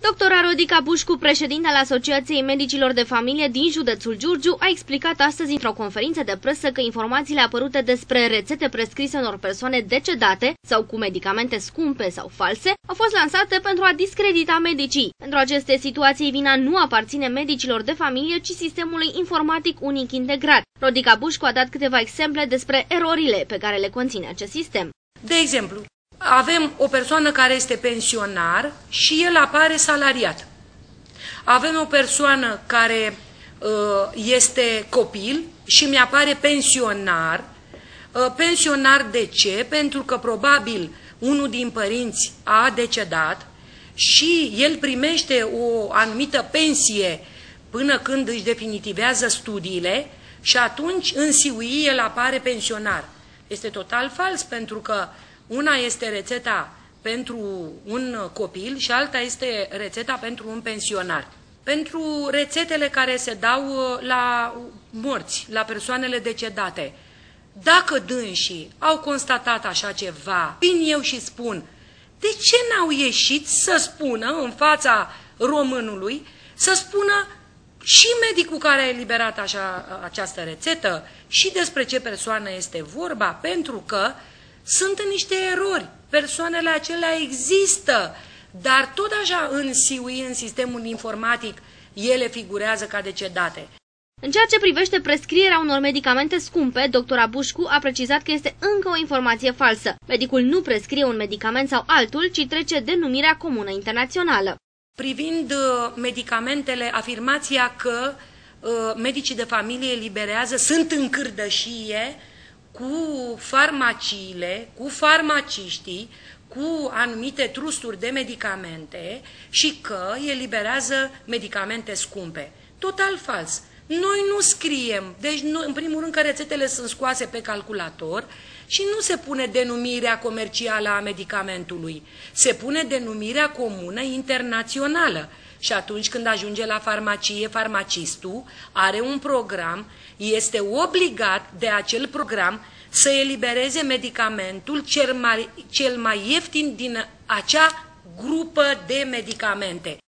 Doctora Rodica Bușcu, președinte al Asociației Medicilor de Familie din județul Giurgiu, a explicat astăzi într-o conferință de presă că informațiile apărute despre rețete prescrise unor persoane decedate sau cu medicamente scumpe sau false au fost lansate pentru a discredita medicii. Pentru aceste situații, vina nu aparține medicilor de familie, ci sistemului informatic unic integrat. Rodica Bușcu a dat câteva exemple despre erorile pe care le conține acest sistem. De exemplu, avem o persoană care este pensionar și el apare salariat. Avem o persoană care este copil și mi-apare pensionar. Pensionar de ce? Pentru că probabil unul din părinți a decedat și el primește o anumită pensie până când își definitivează studiile și atunci în SIUI el apare pensionar. Este total fals, pentru că una este rețeta pentru un copil și alta este rețeta pentru un pensionar. Pentru rețetele care se dau la morți, la persoanele decedate, dacă dânsii au constatat așa ceva, vin eu și spun, de ce n-au ieșit să spună în fața românului, să spună și medicul care a eliberat această rețetă și despre ce persoană este vorba, pentru că sunt niște erori. Persoanele acelea există, dar tot așa în SIUI, în sistemul informatic, ele figurează ca decedate. În ceea ce privește prescrierea unor medicamente scumpe, doctora Bușcu a precizat că este încă o informație falsă. Medicul nu prescrie un medicament sau altul, ci trece denumirea comună internațională. Privind medicamentele, afirmația că medicii de familie eliberează sunt în cârdășie cu farmaciile, cu farmaciștii, cu anumite trusturi de medicamente și că eliberează medicamente scumpe. Total fals. Noi nu scriem, deci în primul rând că rețetele sunt scoase pe calculator și nu se pune denumirea comercială a medicamentului, se pune denumirea comună internațională. Și atunci când ajunge la farmacie, farmacistul are un program, este obligat de acel program să elibereze medicamentul cel mai ieftin din acea grupă de medicamente.